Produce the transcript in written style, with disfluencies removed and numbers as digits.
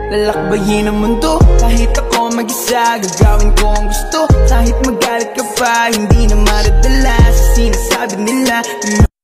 lalakbayin ang mundo. Kahit ako mag-isa, gagawin ko ang gusto. Kahit magalit ka pa, hindi na madadala sa sinasabi nila.